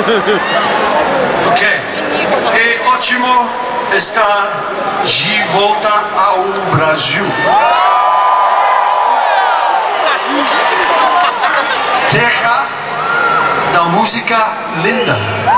Ok. É ótimo estar de volta ao Brasil. Terra da música linda.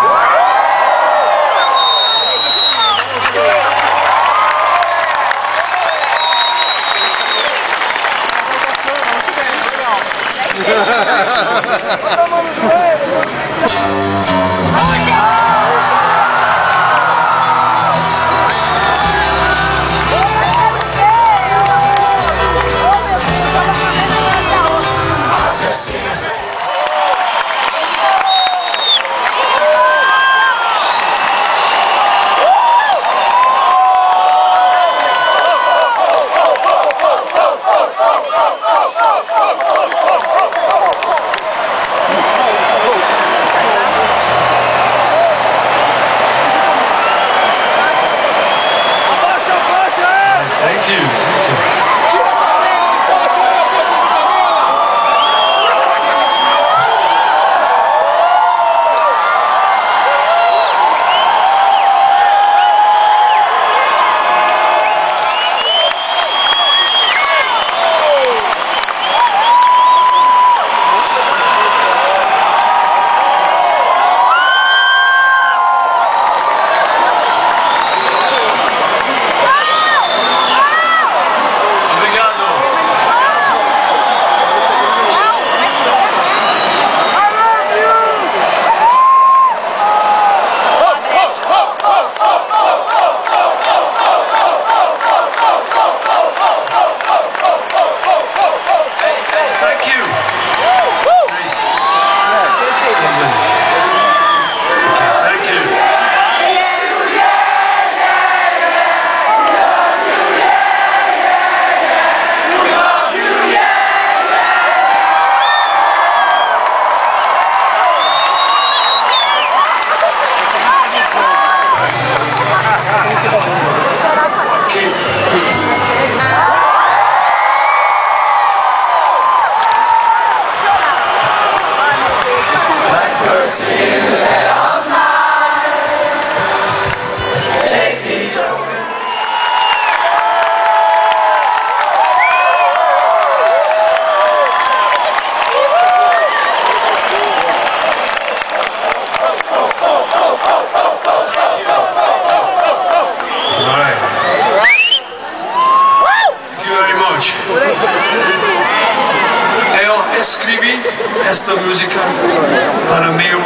Eu escrevi esta música para meu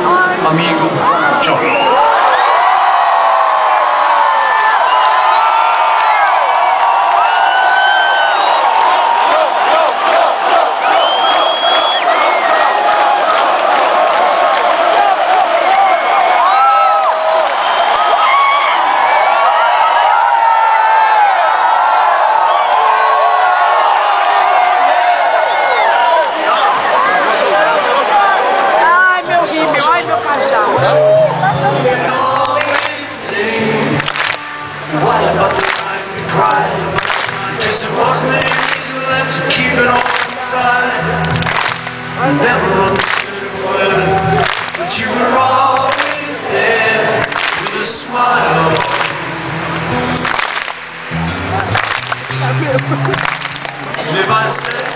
amigo John. Ai, meu cajado. What about the time we cried? Guess there wasn't any reason left to keep it all inside. I never understood a word, but you were always there with a smile. And if I said